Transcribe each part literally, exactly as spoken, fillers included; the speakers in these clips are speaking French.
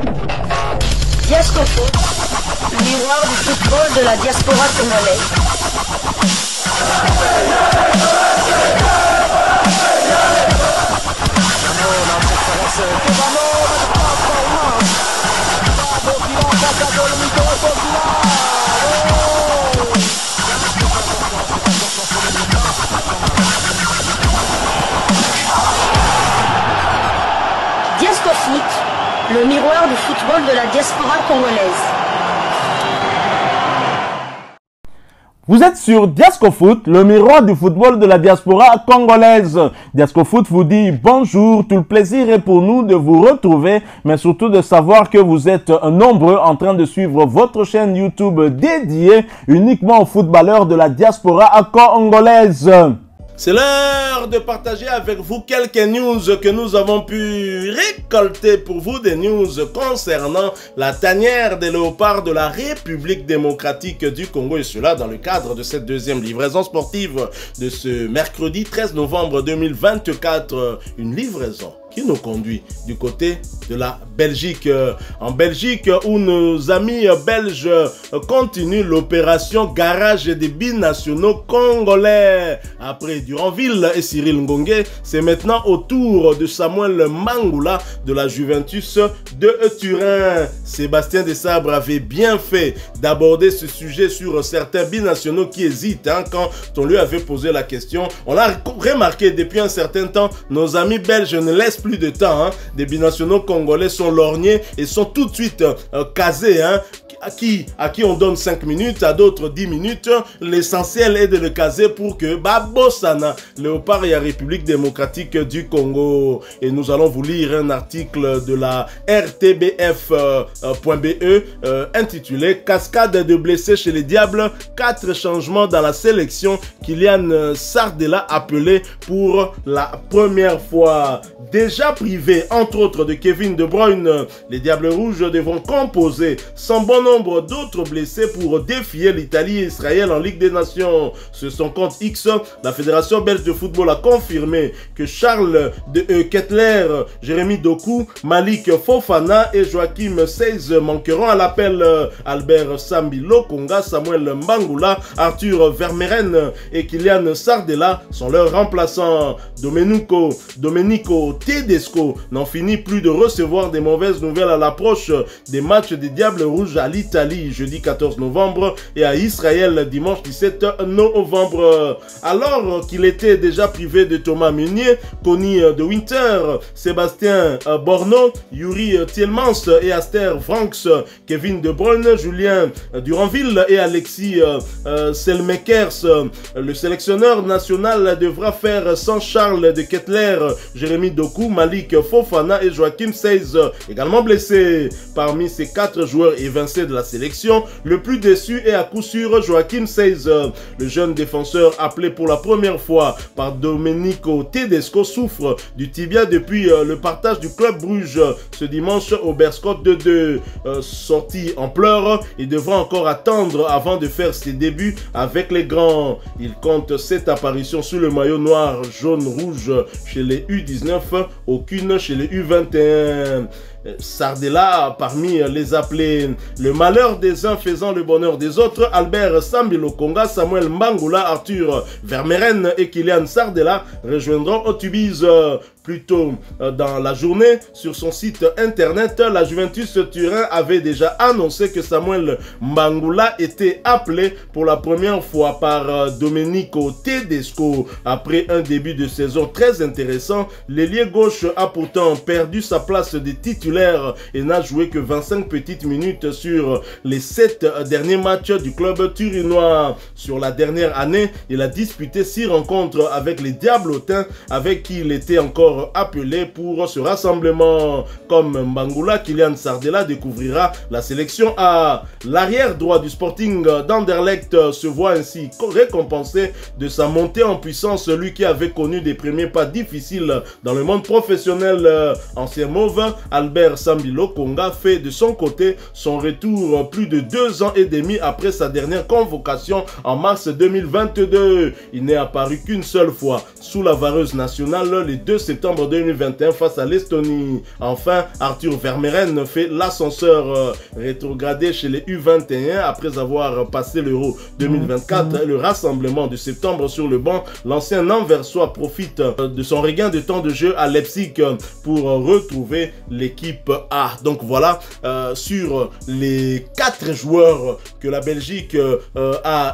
Diascofoot, miroir du football de la diaspora congolaise. Diascofoot, le miroir du football de la diaspora congolaise. Vous êtes sur Diascofoot, le miroir du football de la diaspora congolaise. Diascofoot vous dit bonjour, tout le plaisir est pour nous de vous retrouver, mais surtout de savoir que vous êtes nombreux en train de suivre votre chaîne YouTube dédiée uniquement aux footballeurs de la diaspora congolaise. C'est l'heure de partager avec vous quelques news que nous avons pu récolter pour vous, des news concernant la tanière des léopards de la République démocratique du Congo, et cela dans le cadre de cette deuxième livraison sportive de ce mercredi treize novembre deux mille vingt-quatre, une livraison qui nous conduit du côté de la Belgique. En Belgique, où nos amis belges continuent l'opération Garage des binationaux congolais. Après Duranville et Cyril Ngongue, c'est maintenant au tour de Samuel Mbangoula de la Juventus de Turin. Sébastien Desabre avait bien fait d'aborder ce sujet sur certains binationaux qui hésitent, hein, quand on lui avait posé la question. On a remarqué depuis un certain temps, nos amis belges ne laissent plus de temps, hein. Des binationaux congolais sont lorgnés et sont tout de suite euh, casés, hein. À qui, à qui on donne cinq minutes, à d'autres dix minutes. L'essentiel est de le caser pour que Babosana, Léopard et la République démocratique du Congo. Et nous allons vous lire un article de la R T B F point B E euh, intitulé Cascade de blessés chez les Diables, quatre changements dans la sélection. Kylian Sardella appelé pour la première fois. Déjà privé, entre autres, de Kevin De Bruyne, les Diables Rouges devront composer sans bon nombre d'autres blessés pour défier l'Italie et Israël en Ligue des Nations. Sur son compte X, la Fédération belge de football a confirmé que Charles de euh, Kettler, Jérémy Doku, Malik Fofana et Joachim Seiz manqueront à l'appel. Albert Sambi Lokonga, Samuel Mbangoula, Arthur Vermeeren et Kylian Sardella sont leurs remplaçants. Domenico, Domenico Tedesco n'en finit plus de recevoir des mauvaises nouvelles à l'approche des matchs des Diables Rouges à l'Italie jeudi quatorze novembre et à Israël dimanche dix-sept novembre. Alors qu'il était déjà privé de Thomas Meunier, Conny de Winter, Sébastien Borno, Yuri Tielemans et Aster Franks, Kevin De Bruyne, Julien Duranville et Alexis euh, Selmekers, le sélectionneur national devra faire sans Charles de Kettler, Jérémy Doku, Malik Fofana et Joachim Seiz, également blessés. Parmi ces quatre joueurs évincés de la sélection, le plus déçu est à coup sûr Joachim Seiz. Le jeune défenseur appelé pour la première fois par Domenico Tedesco souffre du tibia depuis le partage du club Bruges ce dimanche au Beerschot deux deux. Euh, sorti en pleurs, il devra encore attendre avant de faire ses débuts avec les grands. Il compte sept apparitions sous le maillot noir, jaune, rouge chez les U dix-neuf, aucune chez les U vingt et un. Sardella parmi les appelés. Le malheur des uns faisant le bonheur des autres, Albert Sambi Lokonga, Samuel Mbangoula, Arthur Vermeeren et Kylian Sardella rejoindront Otubiz. Plus tôt dans la journée, sur son site internet, la Juventus Turin avait déjà annoncé que Samuel Mbangoula était appelé pour la première fois par Domenico Tedesco. Après un début de saison très intéressant, l'ailier gauche a pourtant perdu sa place de titulaire et n'a joué que vingt-cinq petites minutes sur les sept derniers matchs du club turinois. Sur la dernière année, il a disputé six rencontres avec les Diablotins, avec qui il était encore appelé pour ce rassemblement. Comme Mbangoula, Kylian Sardella découvrira la sélection A. L'arrière droit du Sporting d'Anderlecht se voit ainsi récompensé de sa montée en puissance, lui qui avait connu des premiers pas difficiles dans le monde professionnel. Ancien mauve, Albert Sambi Lokonga fait de son côté son retour plus de deux ans et demi après sa dernière convocation en mars deux mille vingt-deux. Il n'est apparu qu'une seule fois sous la vareuse nationale le deux septembre septembre deux mille vingt et un face à l'Estonie. Enfin, Arthur Vermeeren fait l'ascenseur euh, rétrogradé chez les U vingt et un après avoir passé l'Euro deux mille vingt-quatre. Mmh. Le rassemblement de septembre sur le banc, l'ancien Anversois profite euh, de son regain de temps de jeu à Leipzig euh, pour euh, retrouver l'équipe A. Donc voilà, euh, sur les quatre joueurs que la Belgique euh, a,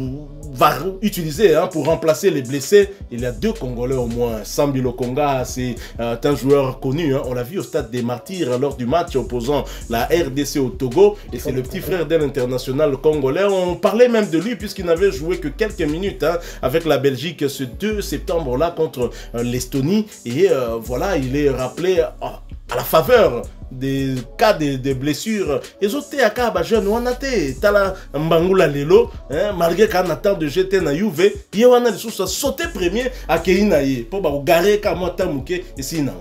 va utiliser hein, pour remplacer les blessés, il y a deux Congolais au moins. Sambi Lokonga, c'est euh, un joueur connu, hein. On l'a vu au stade des Martyrs lors du match opposant la R D C au Togo, et c'est le petit frère d'un international congolais. On parlait même de lui puisqu'il n'avait joué que quelques minutes hein, avec la Belgique ce deux septembre là contre euh, l'Estonie, et euh, voilà, il est rappelé oh, à la faveur des cas de, de blessures. Et autres à Kaba jeune on a été tala mbangula lelo hein, malgré qu'on attend de jeter na Juve, il on a des choses sauter premier à Keinaye pour ba garer comme tamuke et sinon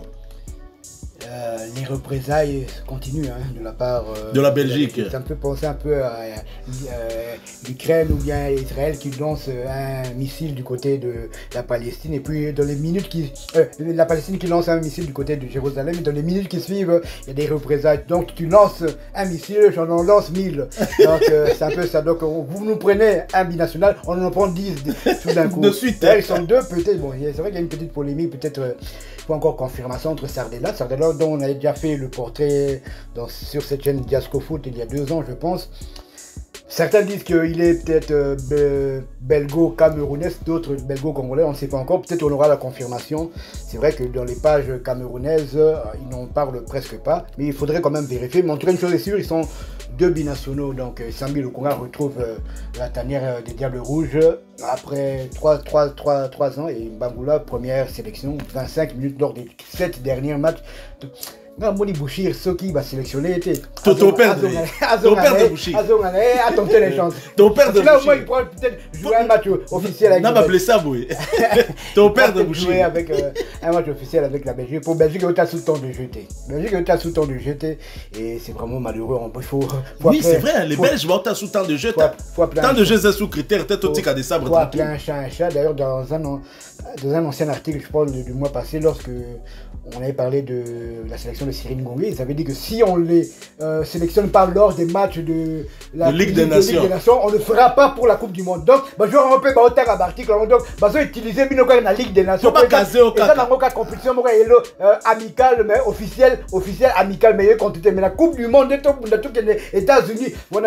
Euh, les représailles continuent hein, de la part euh, de la Belgique. Ça me fait penser un peu à euh, l'Ukraine ou bien Israël qui lance un missile du côté de la Palestine, et puis dans les minutes qui euh, la Palestine qui lance un missile du côté de Jérusalem, et dans les minutes qui suivent il y a des représailles. Donc tu lances un missile, j'en en lance mille. Donc euh, c'est un peu ça. Donc vous nous prenez un binational, on en prend dix tout d'un coup. De suite. Là, ils sont deux peut-être. Bon, c'est vrai qu'il y a une petite polémique, peut-être euh, faut encore confirmation entre Sardella, Sardella dont on a déjà fait le portrait dans, sur cette chaîne Diascofoot il y a deux ans je pense. Certains disent qu'il est peut-être euh, belgo-camerounais, d'autres belgo-congolais, on ne sait pas encore, peut-être on aura la confirmation. C'est vrai que dans les pages camerounaises, euh, ils n'en parlent presque pas, mais il faudrait quand même vérifier. Mais en tout cas, une chose est sûre, ils sont deux binationaux. Donc euh, Sambi Lokonga retrouve euh, la tanière euh, des Diables Rouges après trois ans, et Mbangula, première sélection, vingt-cinq minutes lors des sept derniers matchs. Non, Moni Bouchir, ce qui va sélectionner était. Ton père de Bouchir. A tenté les chances. Ton père de Bouchir. Là, au moins, il pourra peut-être jouer un match officiel avec. Non, mais ça, oui. Ton père de Bouchir. Jouer avec euh, un match officiel avec la Belgique. Pour Belgique, il est sous temps de jeter. Belgique est sous temps de jeter. Et c'est vraiment malheureux. Il faut. Oui, c'est vrai, les Belges vont être sous temps de jeu. Tant de jeux, c'est sous critère. Peut-être au tic des sabres. Faut appeler un chat un chat. D'ailleurs, dans un, dans un ancien article, je parle du mois passé, lorsque on avait parlé de la sélection de Cyril Ngongé, ils avaient dit que si on les euh, sélectionne pas lors des matchs de la de Ligue, des, de Nations. Ligue des Nations, on ne fera pas pour la Coupe du Monde. Donc, bah, je vais remplacer par autant d'articles. Donc, bah, je utiliser la Ligue des Nations. Faut pas caser au cas. Ça, dans le compétition, euh, amicale, mais officielle, officielle, amicale, mais quantité. Mais la Coupe du Monde, les États-Unis, on a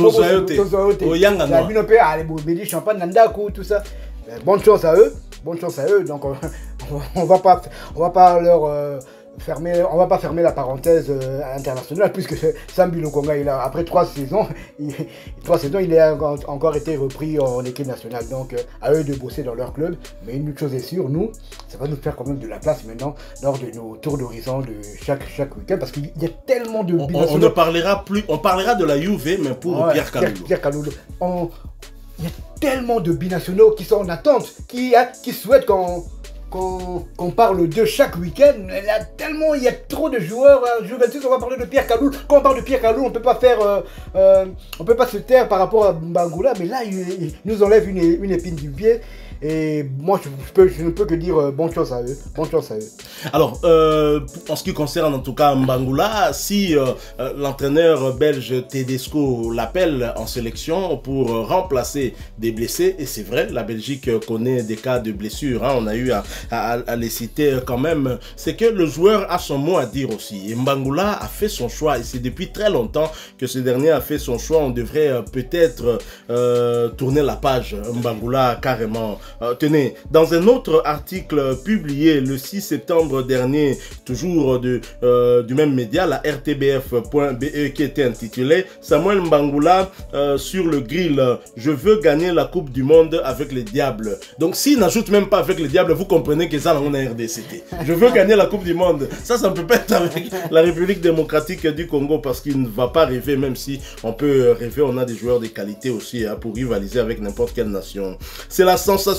fait champagne, tout ça. Bonne chance à eux. Bonne chance à eux. Donc, on, on va pas, on va pas leur euh, fermer, on va pas fermer la parenthèse euh, internationale, puisque Sambi Lokonga, il a après trois saisons, il, trois saisons, il a encore été repris en équipe nationale. Donc, euh, à eux de bosser dans leur club. Mais une chose est sûre, nous, ça va nous faire quand même de la place maintenant lors de nos tours d'horizon de chaque chaque week-end, parce qu'il y a tellement de. On, on ne parlera plus, on parlera de la Juve, mais pour ouais, Pierre Kalulu. Pierre Kalulu. On, il y a tellement de binationaux qui sont en attente, qui, hein, qui souhaitent qu'on qu'on qu parle de chaque week-end. Il y a tellement, il y a trop de joueurs. Hein. Juventus, on va parler de Pierre Kalulu. Quand on parle de Pierre Kalulu, on peut pas faire, euh, euh, on peut pas se taire par rapport à Mbangula, mais là, il, il nous enlève une, une épine du pied. Et moi, je, je, peux, je ne peux que dire euh, bonne chance à eux. Bonne chance à eux. Alors, euh, en ce qui concerne en tout cas Mbangula, si euh, l'entraîneur belge Tedesco l'appelle en sélection pour euh, remplacer des blessés, et c'est vrai, la Belgique connaît des cas de blessures, hein, on a eu à, à, à les citer quand même, c'est que le joueur a son mot à dire aussi. Et Mbangula a fait son choix, et c'est depuis très longtemps que ce dernier a fait son choix. On devrait euh, peut-être euh, tourner la page. Mbangula carrément. Euh, tenez, dans un autre article publié le six septembre dernier, toujours de, euh, du même média, la R T B F point B E, qui était intitulé Samuel Mbangula euh, sur le grill, je veux gagner la Coupe du Monde avec les Diables. Donc s'il n'ajoute même pas avec les Diables, vous comprenez que ça, on a R D C T. Je veux gagner la Coupe du Monde. Ça, ça ne peut pas être avec la République démocratique du Congo, parce qu'il ne va pas rêver, même si on peut rêver, on a des joueurs de qualité aussi hein, pour rivaliser avec n'importe quelle nation. C'est la sensation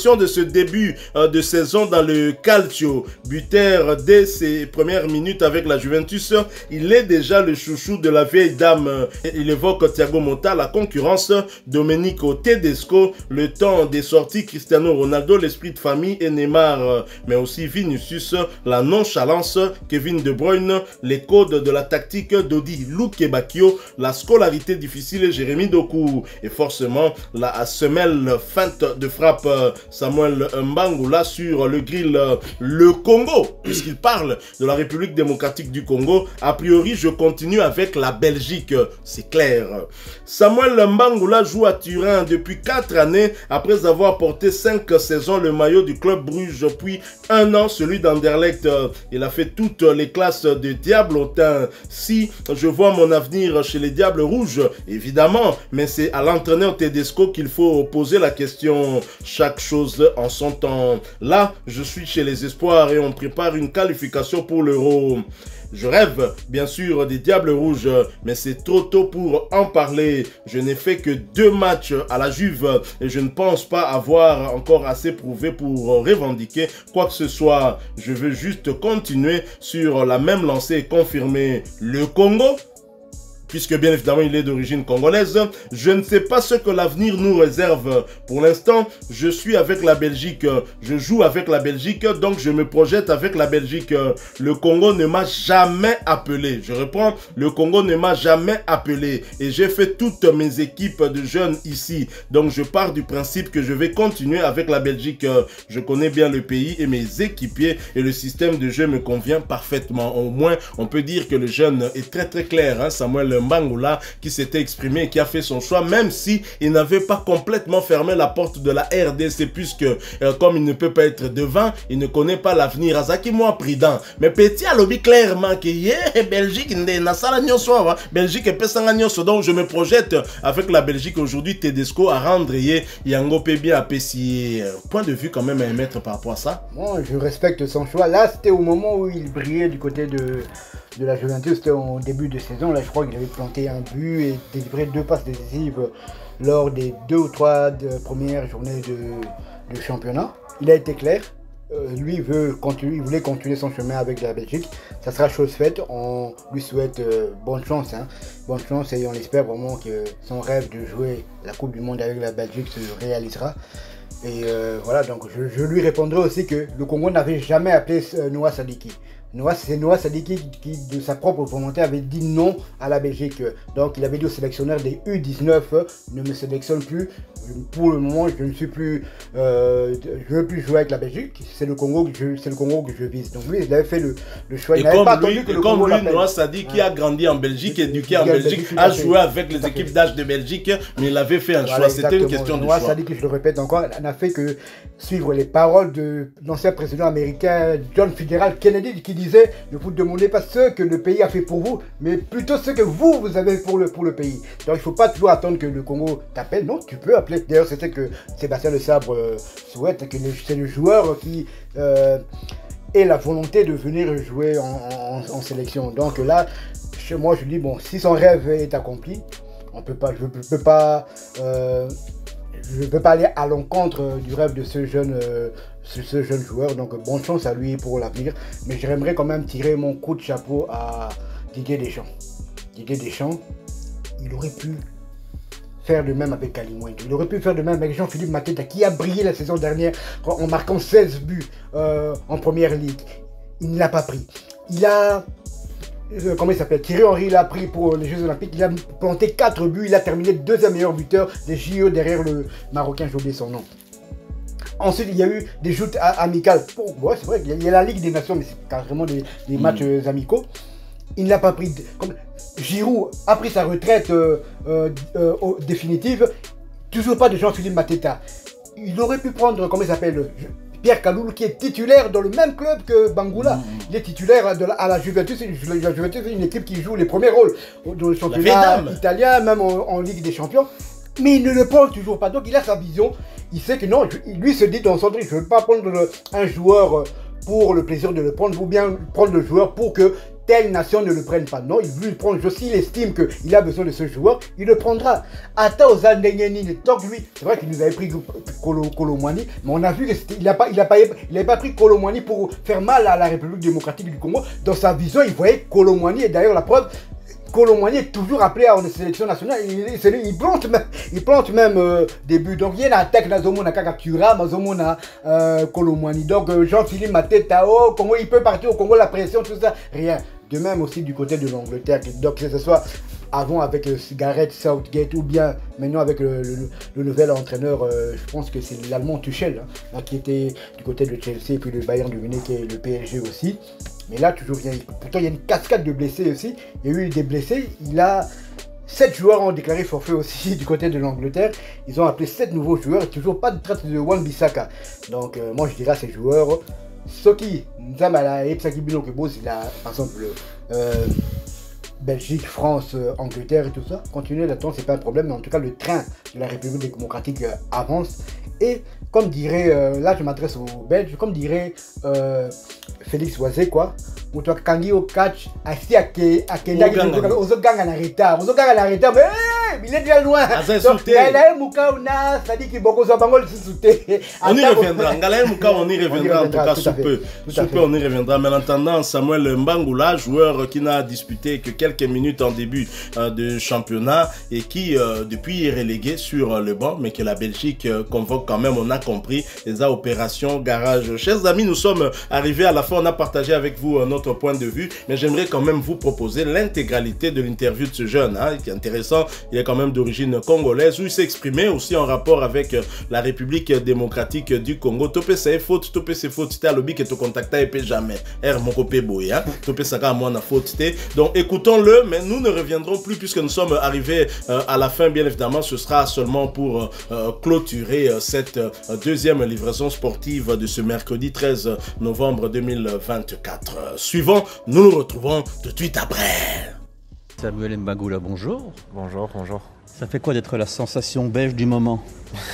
impressions de ce début euh, de saison dans le Calcio? Buteur dès ses premières minutes avec la Juventus, il est déjà le chouchou de la vieille dame. Il évoque Thiago Motta, la concurrence, Domenico Tedesco, le temps des sorties Cristiano Ronaldo, l'esprit de famille et Neymar, mais aussi Vinicius, la nonchalance, Kevin De Bruyne, les codes de la tactique d'Odi Lukebakio, la scolarité difficile Jérémy Doku et forcément la semelle feinte de frappe Samuel Mbangoula sur le grill le Congo, puisqu'il parle de la République démocratique du Congo. A priori, je continue avec la Belgique, c'est clair. Samuel Mbangoula joue à Turin depuis quatre années après avoir porté cinq saisons le maillot du club Bruges, puis un an celui d'Anderlecht. Il a fait toutes les classes de Diablotin. Si je vois mon avenir chez les Diables Rouges, évidemment, mais c'est à l'entraîneur Tedesco qu'il faut poser la question. Chaque chose en son temps. Là, je suis chez les Espoirs et on prépare une qualification pour l'Euro. Je rêve, bien sûr, des Diables Rouges, mais c'est trop tôt pour en parler. Je n'ai fait que deux matchs à la Juve et je ne pense pas avoir encore assez prouvé pour revendiquer quoi que ce soit. Je veux juste continuer sur la même lancée et confirmer le Congo, puisque bien évidemment il est d'origine congolaise. Je ne sais pas ce que l'avenir nous réserve. Pour l'instant, je suis avec la Belgique. Je joue avec la Belgique, donc je me projette avec la Belgique. Le Congo ne m'a jamais appelé. Je reprends, le Congo ne m'a jamais appelé. Et j'ai fait toutes mes équipes de jeunes ici. Donc je pars du principe que je vais continuer avec la Belgique. Je connais bien le pays et mes équipiers et le système de jeu me convient parfaitement. Au moins, on peut dire que le jeune est très très clair, hein, Samuel Mbangoula, qui s'était exprimé et qui a fait son choix, même si il n'avait pas complètement fermé la porte de la R D C, puisque euh, comme il ne peut pas être devant, il ne connaît pas l'avenir. Azaki moi prudent, mais petit a lobby clairement que yeah, Belgique n'a pas la soir, Belgique est pesanga nyonso, donc je me projette avec la Belgique aujourd'hui. Tedesco à rendre yé yango pe bien apprécié. Point de vue quand même à émettre par rapport à ça. Moi, je respecte son choix. Là, c'était au moment où il brillait du côté de de la Juventus, c'était au début de saison. Là, je crois qu'il avait planté un but et délivré deux passes décisives lors des deux ou trois de premières journées de, de championnat. Il a été clair. Euh, lui veut continuer, il voulait continuer son chemin avec la Belgique. Ça sera chose faite. On lui souhaite euh, bonne chance, hein. Bonne chance et on espère vraiment que son rêve de jouer la Coupe du Monde avec la Belgique se réalisera. Et euh, voilà, donc je, je lui répondrai aussi que le Congo n'avait jamais appelé euh, Noah Sadiki. C'est Noah Sadiki qui, de sa propre volonté, avait dit non à la Belgique. Donc, il avait dit au sélectionneur des U dix-neuf, ne me sélectionne plus. Pour le moment, je ne suis plus, euh, je ne veux plus jouer avec la Belgique. C'est le Congo que je, c'est le Congo que je vise. Donc, lui, il avait fait le, le choix. Il n'avait pas lui, attendu que et le comme Congo lui, Noah Sadiki, qui a grandi en Belgique, éduqué en Belgique, a joué avec les équipes d'âge de Belgique, mais il avait fait un voilà, choix. C'était une question de Noah choix. Sadiki, je le répète encore, n'a fait que suivre les paroles de l'ancien président américain John Fitzgerald Kennedy, qui disait ne vous demandez pas ce que le pays a fait pour vous, mais plutôt ce que vous, vous avez pour le, pour le pays. Donc il ne faut pas toujours attendre que le Congo t'appelle. Non, tu peux appeler. D'ailleurs, c'était que Sébastien Le Sabre euh, souhaite, que c'est le joueur qui euh, ait la volonté de venir jouer en, en, en sélection. Donc là, chez moi, je dis, bon, si son rêve est accompli, on peut pas, je ne peux, peux pas... Euh, je ne peux pas aller à l'encontre du rêve de ce jeune, euh, ce, ce jeune joueur. Donc bonne chance à lui pour l'avenir. Mais j'aimerais quand même tirer mon coup de chapeau à Didier Deschamps. Didier Deschamps, il aurait pu faire de même avec Kalimwendo. Il aurait pu faire de même avec Jean-Philippe Mateta, qui a brillé la saison dernière en marquant seize buts euh, en première ligue. Il ne l'a pas pris. Il a... Euh, comment il s'appelle, Thierry Henry l'a pris pour les Jeux Olympiques. Il a planté quatre buts. Il a terminé deuxième meilleur buteur des J O derrière le Marocain, j'ai oublié son nom. Ensuite, il y a eu des joutes amicales. Bon, ouais, c'est vrai qu'il y a la Ligue des Nations, mais c'est carrément des, des matchs euh, amicaux. Il n'a pas pris... Comme, Giroud a pris sa retraite euh, euh, euh, définitive. Toujours pas de Jean-Philippe Mateta. Il aurait pu prendre, comment il s'appelle, Pierre Kaloulou, qui est titulaire dans le même club que Bangoula. Mmh. Il est titulaire de la, à la Juventus. La Juventus est une équipe qui joue les premiers rôles dans le championnat italien, même en, en Ligue des Champions. Mais il ne le prend toujours pas. Donc il a sa vision. Il sait que non, lui se dit dans son truc, je ne veux pas prendre le, un joueur pour le plaisir de le prendre, ou bien prendre le joueur pour que telle nation ne le prenne pas. Non, il veut le prendre. S'il estime qu'il a besoin de ce joueur, il le prendra. Ata Ozandengenine, donc lui, c'est vrai qu'il nous avait pris Kolo, Kolo Muani, mais on a vu qu'il n'a pas, il a pas, il a pas pris Kolo Muani pour faire mal à la République démocratique du Congo. Dans sa vision, il voyait Kolo Muani, et d'ailleurs la preuve, Kolo Muani est toujours appelé à une sélection nationale. Il, il, il plante même, il plante même euh, des buts. Donc il y a une attaque dans Zomona Kakakura, dans Zomona Kolo Muani. Donc euh, Jean-Philippe Mateta, oh, Congo, il peut partir au Congo, la pression, tout ça, rien. De même aussi du côté de l'Angleterre. Donc que ce soit avant avec euh, Gareth Southgate ou bien maintenant avec le, le, le nouvel entraîneur, euh, je pense que c'est l'Allemand Tuchel, hein, qui était du côté de Chelsea et puis le Bayern de Munich et le P S G aussi. Mais là, toujours, il y a, pourtant, il y a une cascade de blessés aussi. Il y a eu des blessés. Il a sept joueurs ont déclaré forfait aussi du côté de l'Angleterre. Ils ont appelé sept nouveaux joueurs et toujours pas de traite de Wan-Bissaka. Donc, euh, moi, je dirais à ces joueurs, Soki, Nzamala et Psaki Bilo Kebos, il a, par exemple, euh, Belgique, France, euh, Angleterre et tout ça. Continuer là-dedans, c'est pas un problème. Mais en tout cas, le train de la République démocratique euh, avance. Et comme dirait, euh, là je m'adresse aux Belges, comme dirait euh, Félix Oisé, quoi. Ou toi, Kangi au catch, assis à Kenya, aux ganga en retard, aux ganga en retard, mais il est déjà loin. Donc, Galaël Moukaouna, ça dit qu'il beaucoup de bangol se sauter. On y reviendra. Galaël Mouka, on y reviendra en tout cas sous peu. Sous peu, on y reviendra. Mais en attendant, Samuel Mbangoula, joueur qui n'a disputé que quelques minutes en début euh, de championnat et qui, euh, depuis, est relégué sur euh, le banc, mais que la Belgique euh, convoque quand même. On a compris les opérations garage. Chers amis, nous sommes arrivés à la fin. On a partagé avec vous euh, notre point de vue, mais j'aimerais quand même vous proposer l'intégralité de l'interview de ce jeune, hein, qui est intéressant. Il est quand même d'origine congolaise, où il s'est exprimé aussi en rapport avec euh, la République démocratique du Congo. Topé c'est faute, topé c'est faute, c'était à lobby que tu contacta et puis jamais. R mon copé boy, hein. Topé ça à moi na faute. Donc écoutons-le, mais nous ne reviendrons plus puisque nous sommes arrivés euh, à la fin. Bien évidemment, ce sera seulement pour euh, clôturer euh, cette euh, deuxième livraison sportive de ce mercredi treize novembre deux mille vingt-quatre. Euh, suivant, nous nous retrouvons tout de suite après. Samuel Mbangoula, bonjour. Bonjour, bonjour. Ça fait quoi d'être la sensation belge du moment?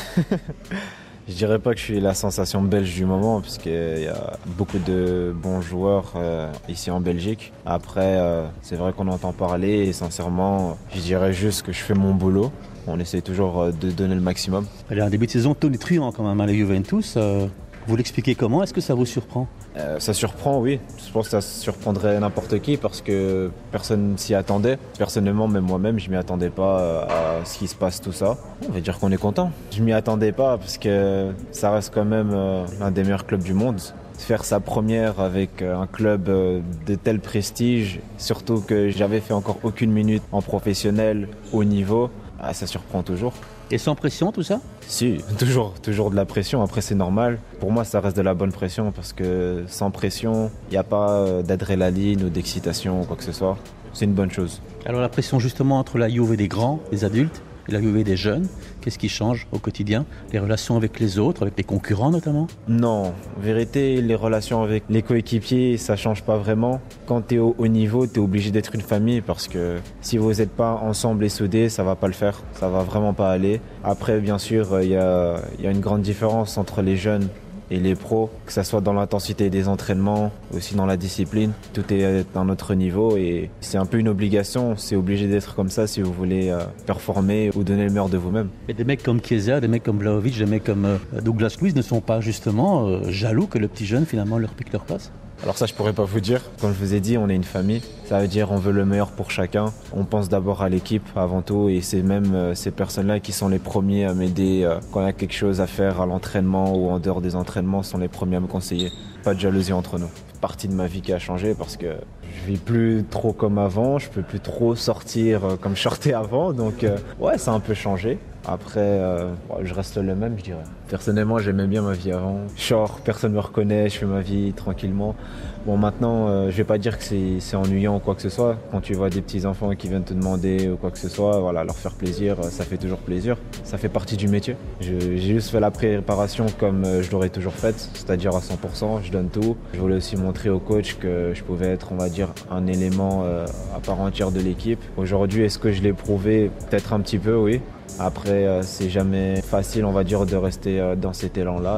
Je dirais pas que je suis la sensation belge du moment, parce qu'il y a beaucoup de bons joueurs euh, ici en Belgique. Après, euh, c'est vrai qu'on entend parler et sincèrement, je dirais juste que je fais mon boulot. On essaie toujours de donner le maximum. Elle a un début de saison tonitruant quand même, hein, la Juventus. Euh, vous l'expliquez comment? Est-ce que ça vous surprend? euh, Ça surprend, oui. Je pense que ça surprendrait n'importe qui parce que personne s'y attendait. Personnellement, même moi-même, je m'y attendais pas à ce qui se passe, tout ça. On va dire qu'on est content. Je m'y attendais pas parce que ça reste quand même euh, l'un des meilleurs clubs du monde. Faire sa première avec un club de tel prestige, surtout que j'avais fait encore aucune minute en professionnel haut niveau, ah, ça surprend toujours. Et sans pression, tout ça? Si, toujours, toujours de la pression. Après, c'est normal. Pour moi, ça reste de la bonne pression parce que sans pression, il n'y a pas d'adrénaline ou d'excitation ou quoi que ce soit. C'est une bonne chose. Alors la pression justement entre la Juve des grands, des adultes, et la Juve des jeunes, qu'est-ce qui change au quotidien? Les relations avec les autres, avec les concurrents notamment? Non, en vérité, les relations avec les coéquipiers, ça change pas vraiment. Quand tu es au haut niveau, tu es obligé d'être une famille parce que si vous n'êtes pas ensemble et soudés, ça va pas le faire, ça va vraiment pas aller. Après, bien sûr, il y a, y a une grande différence entre les jeunes et les pros, que ce soit dans l'intensité des entraînements, aussi dans la discipline, tout est à un autre niveau et c'est un peu une obligation, c'est obligé d'être comme ça si vous voulez euh, performer ou donner le meilleur de vous-même. Et des mecs comme Chiesa, des mecs comme Vlahovic, des mecs comme euh, Douglas Luiz ne sont pas justement euh, jaloux que le petit jeune finalement leur pique leur place? Alors ça, je pourrais pas vous dire. Comme je vous ai dit, on est une famille. Ça veut dire on veut le meilleur pour chacun. On pense d'abord à l'équipe avant tout et c'est même euh, ces personnes-là qui sont les premiers à m'aider euh, quand il y a quelque chose à faire à l'entraînement ou en dehors des entraînements, sont les premiers à me conseiller. Pas de jalousie entre nous. Partie de ma vie qui a changé parce que je vis plus trop comme avant, je peux plus trop sortir euh, comme je sortais avant, donc euh, ouais, ça a un peu changé. Après, euh, je reste le même, je dirais. Personnellement, j'aimais bien ma vie avant. Je sors, personne me reconnaît, je fais ma vie tranquillement. Bon, maintenant, euh, je vais pas dire que c'est ennuyant ou quoi que ce soit. Quand tu vois des petits enfants qui viennent te demander ou quoi que ce soit, voilà, leur faire plaisir, ça fait toujours plaisir. Ça fait partie du métier. J'ai juste fait la préparation comme je l'aurais toujours faite, c'est-à-dire à cent pour cent, je donne tout. Je voulais aussi montrer au coach que je pouvais être, on va dire, un élément euh, à part entière de l'équipe. Aujourd'hui, est-ce que je l'ai prouvé? Peut-être un petit peu, oui. Après, euh, c'est jamais facile, on va dire, de rester euh, dans cet élan-là et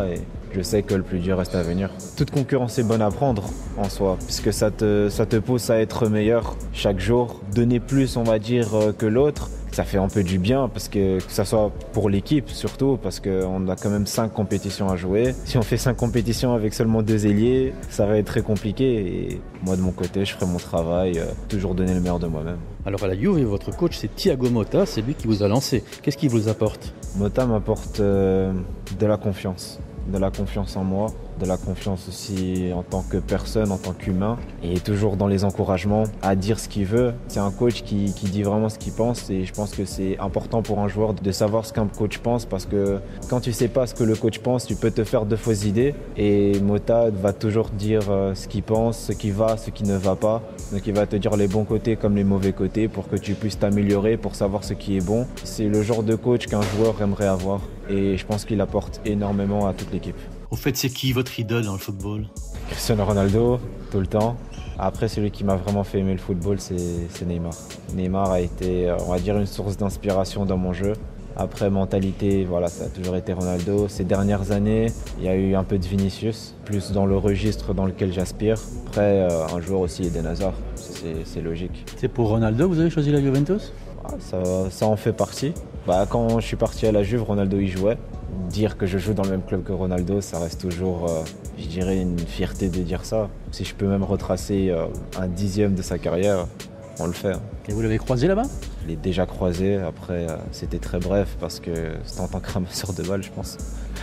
je sais que le plus dur reste à venir. Toute concurrence est bonne à prendre en soi, puisque ça te, ça te pousse à être meilleur chaque jour, donner plus on va dire que l'autre. Ça fait un peu du bien, parce que, que ça soit pour l'équipe surtout, parce qu'on a quand même cinq compétitions à jouer. Si on fait cinq compétitions avec seulement deux ailiers, ça va être très compliqué. Et moi de mon côté, je ferai mon travail, euh, toujours donner le meilleur de moi-même. Alors à la Juve, votre coach c'est Thiago Motta, c'est lui qui vous a lancé. Qu'est-ce qu'il vous apporte? Motta m'apporte euh, de la confiance, de la confiance en moi, de la confiance aussi en tant que personne, en tant qu'humain, et toujours dans les encouragements à dire ce qu'il veut. C'est un coach qui, qui dit vraiment ce qu'il pense, et je pense que c'est important pour un joueur de savoir ce qu'un coach pense, parce que quand tu sais pas ce que le coach pense, tu peux te faire de fausses idées, et Motta va toujours dire ce qu'il pense, ce qui va, ce qui ne va pas. Donc il va te dire les bons côtés comme les mauvais côtés pour que tu puisses t'améliorer, pour savoir ce qui est bon. C'est le genre de coach qu'un joueur aimerait avoir, et je pense qu'il apporte énormément à toute l'équipe. Au fait, c'est qui votre idole dans le football? Cristiano Ronaldo, tout le temps. Après, celui qui m'a vraiment fait aimer le football, c'est Neymar. Neymar a été, on va dire, une source d'inspiration dans mon jeu. Après, mentalité, voilà, ça a toujours été Ronaldo. Ces dernières années, il y a eu un peu de Vinicius, plus dans le registre dans lequel j'aspire. Après, euh, un joueur aussi, Eden Hazard, c'est logique. C'est pour Ronaldo que vous avez choisi la Juventus? Ah, ça, ça en fait partie. Bah, quand je suis parti à la Juve, Ronaldo y jouait. Dire que je joue dans le même club que Ronaldo, ça reste toujours, euh, je dirais, une fierté de dire ça. Si je peux même retracer euh, un dixième de sa carrière, on le fait. Et vous l'avez croisé là-bas? Je l'ai déjà croisé, après euh, c'était très bref parce que c'était en tant que ramasseur de balles, je pense.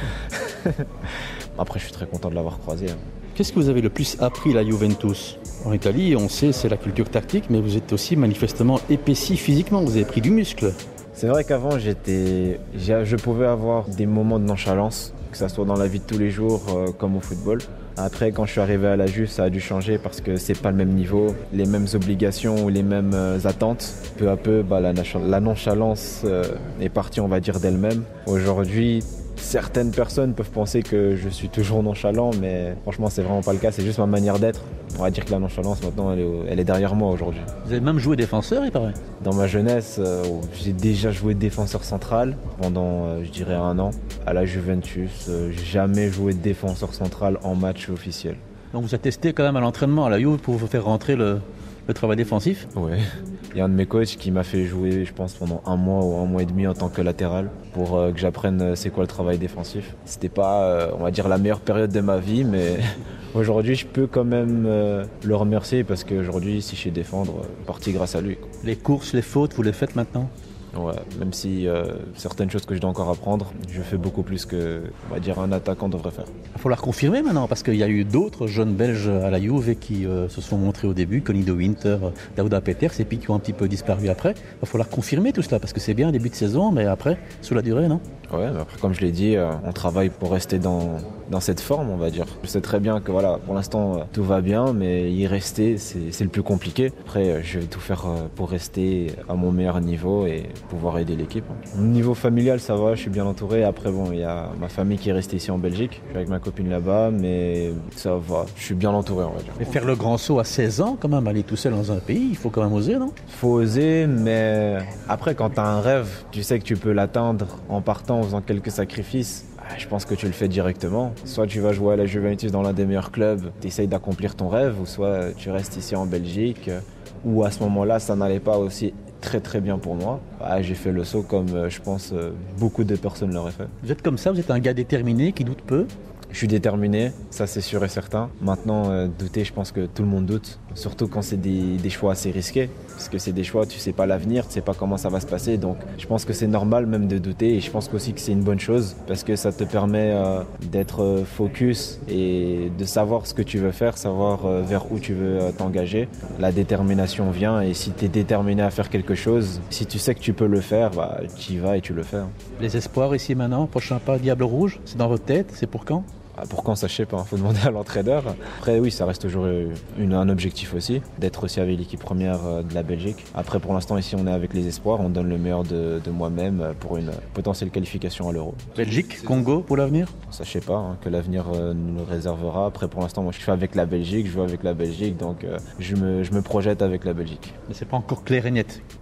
Après, je suis très content de l'avoir croisé. Hein. Qu'est-ce que vous avez le plus appris à la Juventus? En Italie, on sait, c'est la culture tactique, mais vous êtes aussi manifestement épaissi physiquement, vous avez pris du muscle. C'est vrai qu'avant, j'étais, je pouvais avoir des moments de nonchalance, que ce soit dans la vie de tous les jours euh, comme au football. Après, quand je suis arrivé à la Juve, ça a dû changer parce que c'est pas le même niveau, les mêmes obligations ou les mêmes euh, attentes. Peu à peu, bah, la, la nonchalance euh, est partie, on va dire, d'elle-même. Aujourd'hui, certaines personnes peuvent penser que je suis toujours nonchalant, mais franchement, c'est vraiment pas le cas, c'est juste ma manière d'être. On va dire que la nonchalance, maintenant, elle est, elle est derrière moi aujourd'hui. Vous avez même joué défenseur, il paraît? Dans ma jeunesse, euh, j'ai déjà joué défenseur central pendant, euh, je dirais, un an. À la Juventus, euh, jamais joué défenseur central en match officiel. Donc vous avez testé quand même à l'entraînement à la Juve pour vous faire rentrer le, le travail défensif? Oui. Il y a un de mes coachs qui m'a fait jouer, je pense, pendant un mois ou un mois et demi en tant que latéral pour euh, que j'apprenne euh, c'est quoi le travail défensif. C'était pas, euh, on va dire, la meilleure période de ma vie, mais aujourd'hui, je peux quand même euh, le remercier parce qu'aujourd'hui, si je sais défendre, euh, partie grâce à lui. Quoi. Les courses, les fautes, vous les faites maintenant? Ouais, même si euh, certaines choses que je dois encore apprendre, je fais beaucoup plus que, on va dire, un attaquant devrait faire. Il va falloir confirmer maintenant, parce qu'il y a eu d'autres jeunes Belges à la Juve qui euh, se sont montrés au début, Conny de Winter, Daouda Peters, et puis qui ont un petit peu disparu après. Il va falloir confirmer tout cela, parce que c'est bien début de saison, mais après, sous la durée, non? Ouais, mais après, comme je l'ai dit, euh, on travaille pour rester dans, dans cette forme, on va dire. Je sais très bien que voilà, pour l'instant, euh, tout va bien, mais y rester, c'est le plus compliqué. Après, euh, je vais tout faire euh, pour rester à mon meilleur niveau et pouvoir aider l'équipe. Au niveau familial, ça va, je suis bien entouré. Après, bon, il y a ma famille qui est restée ici en Belgique. Je suis avec ma copine là-bas, mais ça va, je suis bien entouré, on va dire. Mais faire le grand saut à seize ans, quand même, aller tout seul dans un pays, il faut quand même oser, non? Il faut oser, mais après, quand tu as un rêve, tu sais que tu peux l'atteindre en partant, en faisant quelques sacrifices. Je pense que tu le fais directement. Soit tu vas jouer à la Juventus dans l'un des meilleurs clubs, tu essayes d'accomplir ton rêve, ou soit tu restes ici en Belgique, où à ce moment-là, ça n'allait pas aussi très très bien pour moi. Ah, j'ai fait le saut comme je pense beaucoup de personnes l'auraient fait. Vous êtes comme ça, vous êtes un gars déterminé qui doute peu? Je suis déterminé, ça c'est sûr et certain. Maintenant, euh, douter, je pense que tout le monde doute. Surtout quand c'est des, des choix assez risqués. Parce que c'est des choix, tu sais pas l'avenir, tu sais pas comment ça va se passer. Donc je pense que c'est normal même de douter. Et je pense aussi que c'est une bonne chose. Parce que ça te permet euh, d'être focus et de savoir ce que tu veux faire, savoir euh, vers où tu veux euh, t'engager. La détermination vient et si tu es déterminé à faire quelque chose, si tu sais que tu peux le faire, bah, tu y vas et tu le fais. Hein. Les espoirs ici maintenant, prochain pas, Diable Rouge, c'est dans votre tête, c'est pour quand? Pour quand, ça je sais pas, il faut demander à l'entraîneur. Après oui, ça reste toujours une, un objectif aussi, d'être aussi avec l'équipe première de la Belgique. Après pour l'instant ici on est avec les espoirs, on donne le meilleur de, de moi-même pour une potentielle qualification à l'Euro. Belgique, Congo pour l'avenir? Ça je sais pas, hein, que l'avenir euh, nous le réservera. Après pour l'instant moi je suis avec la Belgique, je joue avec la Belgique, donc euh, je, me, je me projette avec la Belgique. Mais c'est pas encore clair et net?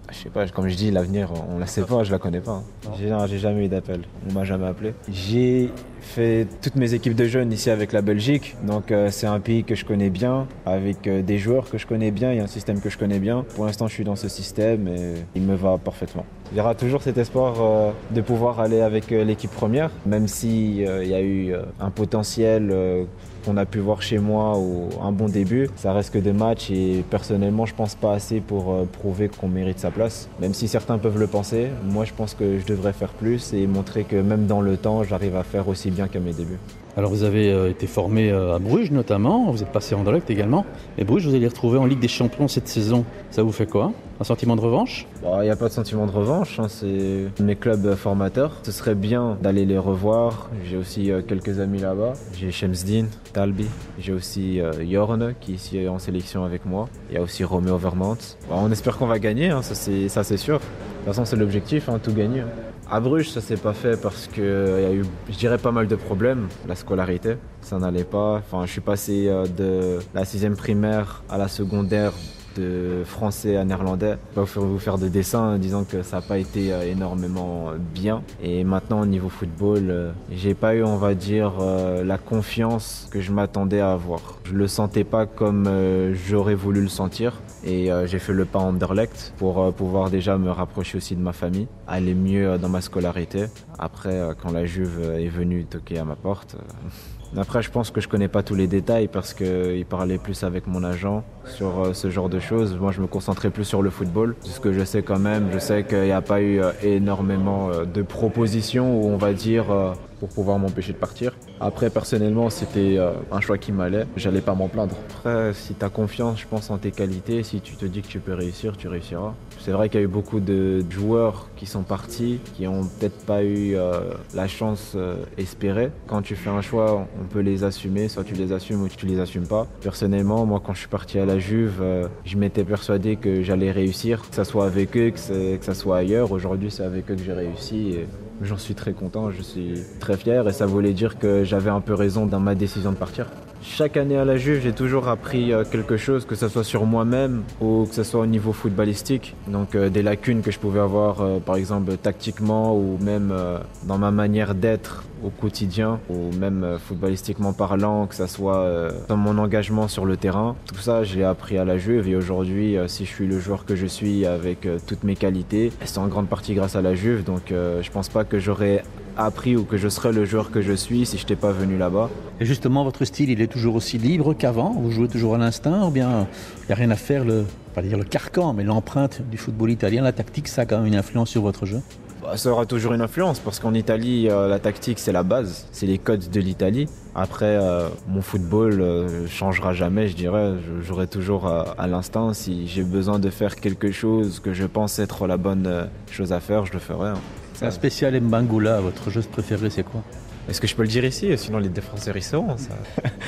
Je sais pas, comme je dis, l'avenir, on la sait pas, je la connais pas. J'ai, j'ai jamais eu d'appel, on m'a jamais appelé. J'ai fait toutes mes équipes de jeunes ici avec la Belgique, donc euh, c'est un pays que je connais bien, avec euh, des joueurs que je connais bien et un système que je connais bien. Pour l'instant, je suis dans ce système et il me va parfaitement. Il y aura toujours cet espoir euh, de pouvoir aller avec euh, l'équipe première, même s'il euh, y a eu euh, un potentiel euh, qu'on a pu voir chez moi ou un bon début. Ça reste que des matchs et personnellement, je pense pas assez pour euh, prouver qu'on mérite sa place. Même si certains peuvent le penser, moi je pense que je devrais faire plus et montrer que même dans le temps, j'arrive à faire aussi bien qu'à mes débuts. Alors vous avez euh, été formé euh, à Bruges notamment, vous êtes passé en Anderlecht également. Et Bruges, vous allez les retrouver en Ligue des Champions cette saison. Ça vous fait quoi? Un sentiment de revanche? Il bon, n'y a pas de sentiment de revanche, hein, c'est mes clubs formateurs. Ce serait bien d'aller les revoir. J'ai aussi euh, quelques amis là-bas. J'ai Shemsdin, Talbi, j'ai aussi euh, Jorne qui est ici en sélection avec moi. Il y a aussi Romeo Vermont. Bon, on espère qu'on va gagner, hein, ça, c'est, ça c'est sûr. De toute façon c'est l'objectif, hein, tout gagner. À Bruges, ça s'est pas fait parce qu'il euh, y a eu, je dirais, pas mal de problèmes. La scolarité, ça n'allait pas. Enfin, je suis passé euh, de la sixième primaire à la secondaire de français à néerlandais. Je vais vous faire de dessins en disant que ça n'a pas été euh, énormément bien. Et maintenant, au niveau football, euh, j'ai pas eu, on va dire, euh, la confiance que je m'attendais à avoir. Je le sentais pas comme euh, j'aurais voulu le sentir. Et euh, j'ai fait le pas en Anderlecht pour euh, pouvoir déjà me rapprocher aussi de ma famille, aller mieux euh, dans ma scolarité. Après, euh, quand la Juve est venue toquer à ma porte, euh... après je pense que je connais pas tous les détails parce qu'il parlait plus avec mon agent sur euh, ce genre de choses. Moi je me concentrais plus sur le football. C'est ce que je sais quand même, je sais qu'il n'y a pas eu euh, énormément euh, de propositions où on va dire euh, pour pouvoir m'empêcher de partir. Après, personnellement, c'était euh, un choix qui m'allait. J'allais pas m'en plaindre. Après, si tu as confiance, je pense, en tes qualités, si tu te dis que tu peux réussir, tu réussiras. C'est vrai qu'il y a eu beaucoup de joueurs qui sont partis, qui ont peut-être pas eu euh, la chance euh, espérée. Quand tu fais un choix, on peut les assumer. Soit tu les assumes ou tu les assumes pas. Personnellement, moi, quand je suis parti à la Juve, euh, je m'étais persuadé que j'allais réussir, que ça soit avec eux, que, que ça soit ailleurs. Aujourd'hui, c'est avec eux que j'ai réussi. Et j'en suis très content, je suis très fier et ça voulait dire que j'avais un peu raison dans ma décision de partir. Chaque année à la Juve, j'ai toujours appris quelque chose, que ce soit sur moi-même ou que ce soit au niveau footballistique. Donc euh, des lacunes que je pouvais avoir, euh, par exemple tactiquement ou même euh, dans ma manière d'être au quotidien ou même euh, footballistiquement parlant, que ce soit euh, dans mon engagement sur le terrain. Tout ça, je l'ai appris à la Juve et aujourd'hui, euh, si je suis le joueur que je suis avec euh, toutes mes qualités, c'est en grande partie grâce à la Juve. Donc euh, je pense pas que j'aurais appris ou que je serais le joueur que je suis si je n'étais pas venu là-bas. Et justement, votre style, il est toujours aussi libre qu'avant? Vous jouez toujours à l'instinct ou bien il n'y a rien à faire, le, pas dire le carcan, mais l'empreinte du football italien, la tactique, ça a quand même une influence sur votre jeu? Bah, ça aura toujours une influence parce qu'en Italie, euh, la tactique, c'est la base, c'est les codes de l'Italie. Après, euh, mon football euh, changera jamais, je dirais. Je jouerai toujours euh, à l'instinct. Si j'ai besoin de faire quelque chose que je pense être la bonne euh, chose à faire, je le ferai. Hein. La spéciale Mbangula, votre jeu préféré, c'est quoi? Est-ce que je peux le dire ici? Sinon, les défenseurs, ils sauront ça.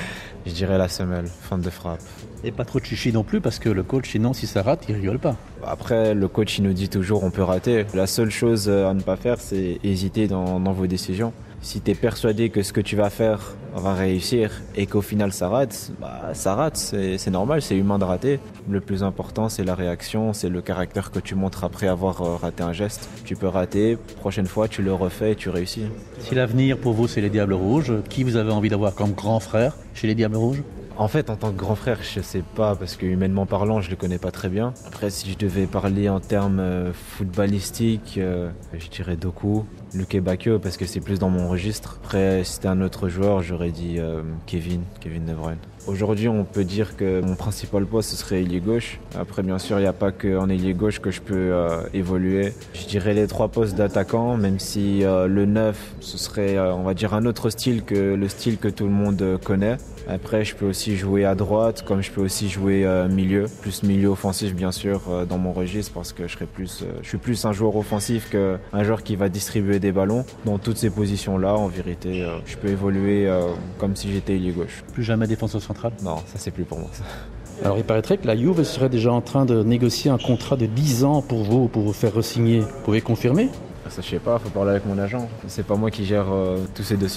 Je dirais la semelle, fin de frappe. Et pas trop de chichi non plus, parce que le coach, sinon, si ça rate, il rigole pas. Après, le coach, il nous dit toujours on peut rater. La seule chose à ne pas faire, c'est hésiter dans, dans vos décisions. Si tu es persuadé que ce que tu vas faire va réussir et qu'au final ça rate, bah ça rate, c'est, c'est normal, c'est humain de rater. Le plus important, c'est la réaction, c'est le caractère que tu montres après avoir raté un geste. Tu peux rater, prochaine fois tu le refais et tu réussis. Si l'avenir pour vous c'est les Diables Rouges, qui vous avez envie d'avoir comme grand frère chez les Diables Rouges? En fait, en tant que grand frère, je sais pas, parce que humainement parlant, je le connais pas très bien. Après, si je devais parler en termes euh, footballistiques, euh, je dirais Doku, Luke Bacchio, parce que c'est plus dans mon registre. Après, si c'était un autre joueur, j'aurais dit euh, Kevin, Kevin De Bruyne. Aujourd'hui, on peut dire que mon principal poste, ce serait ailier gauche. Après, bien sûr, il n'y a pas qu'en ailier gauche que je peux euh, évoluer. Je dirais les trois postes d'attaquant, même si euh, le neuf, ce serait, euh, on va dire, un autre style que le style que tout le monde connaît. Après, je peux aussi jouer à droite, comme je peux aussi jouer euh, milieu, plus milieu offensif, bien sûr, euh, dans mon registre, parce que je serais plus, euh, je suis plus un joueur offensif qu'un joueur qui va distribuer des ballons. Dans toutes ces positions-là, en vérité, euh, je peux évoluer euh, comme si j'étais ailier gauche. Plus jamais défenseur central? Non, ça c'est plus pour moi. Ça. Alors il paraîtrait que la Juve serait déjà en train de négocier un contrat de dix ans pour vous, pour vous faire re-signer. Vous pouvez confirmer? Ça je sais pas, faut parler avec mon agent. C'est pas moi qui gère euh, tous ces dossiers.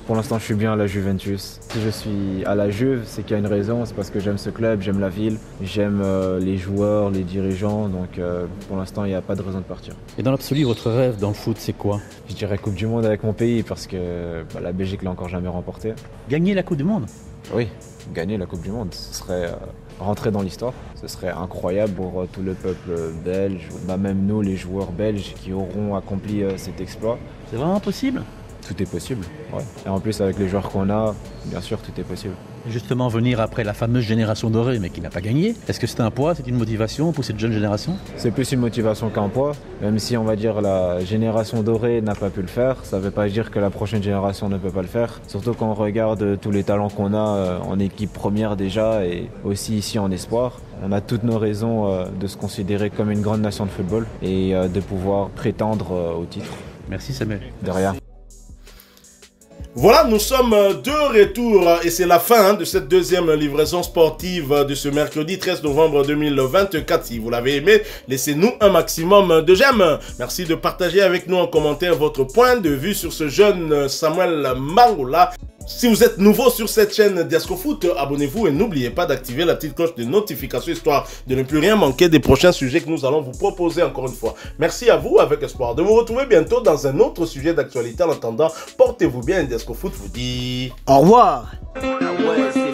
Pour l'instant, je suis bien à la Juventus. Si je suis à la Juve, c'est qu'il y a une raison. C'est parce que j'aime ce club, j'aime la ville, j'aime euh, les joueurs, les dirigeants. Donc euh, pour l'instant, il n'y a pas de raison de partir. Et dans l'absolu, votre rêve dans le foot, c'est quoi? Je dirais Coupe du Monde avec mon pays parce que bah, la Belgique l'a encore jamais remporté. Gagner la Coupe du Monde? Oui, gagner la Coupe du Monde, ce serait euh, rentrer dans l'histoire. Ce serait incroyable pour euh, tout le peuple belge, bah, même nous, les joueurs belges qui auront accompli euh, cet exploit. C'est vraiment possible? Tout est possible, ouais. Et en plus, avec les joueurs qu'on a, bien sûr, tout est possible. Justement, venir après la fameuse génération dorée, mais qui n'a pas gagné, est-ce que c'est un poids, c'est une motivation pour cette jeune génération? C'est plus une motivation qu'un poids. Même si, on va dire, la génération dorée n'a pas pu le faire, ça ne veut pas dire que la prochaine génération ne peut pas le faire. Surtout quand on regarde tous les talents qu'on a en équipe première déjà, et aussi ici en espoir. On a toutes nos raisons de se considérer comme une grande nation de football et de pouvoir prétendre au titre. Merci Samuel. De rien. Voilà, nous sommes de retour et c'est la fin de cette deuxième livraison sportive de ce mercredi treize novembre deux mille vingt-quatre. Si vous l'avez aimé, laissez-nous un maximum de j'aime. Merci de partager avec nous en commentaire votre point de vue sur ce jeune Samuel Mbangoula. Si vous êtes nouveau sur cette chaîne Diasco Foot, abonnez-vous et n'oubliez pas d'activer la petite cloche de notification histoire de ne plus rien manquer des prochains sujets que nous allons vous proposer encore une fois. Merci à vous, avec espoir de vous retrouver bientôt dans un autre sujet d'actualité. En attendant, portez-vous bien. Diasco Foot vous dit au revoir.